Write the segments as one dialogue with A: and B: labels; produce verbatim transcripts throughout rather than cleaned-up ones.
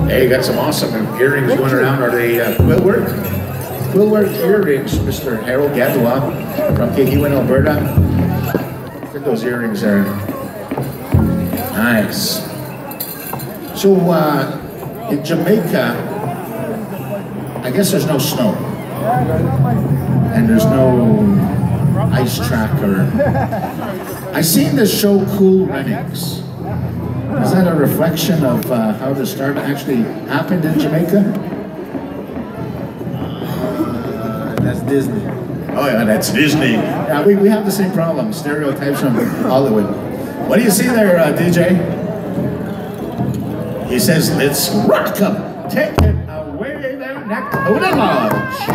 A: Hey, you got some awesome earrings going around. Are they uh, quill work? Quill work earrings, Mister Harold Gadua from Kikiwin, Alberta. Look at those earrings there. Nice. So, uh, in Jamaica, I guess there's no snow. And there's no ice track or... I seen this show, Cool Runnings. Is that a reflection of uh, how the start actually happened in Jamaica?
B: Uh, that's Disney.
A: Oh yeah, that's Disney. Yeah, we, we have the same problem, stereotypes from Hollywood. What do you see there, uh, D J? He says, let's rock 'em. Take it away there, Nakoda Lodge.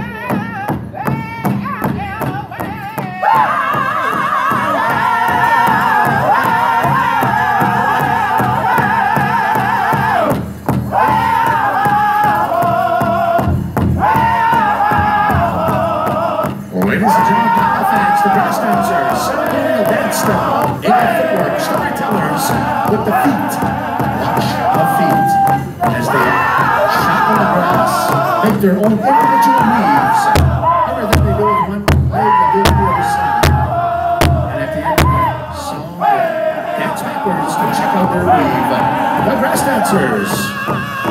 A: Ladies and gentlemen, fans, the brass dancers, celebrating a dance style, in the footwork, storytellers with the feet. Watch the feet as they shuffle the grass, make their own individual moves. Everything they do with one leg, they do with the other side. And at the end of the song, they dance backwards to check out their weave. The brass dancers.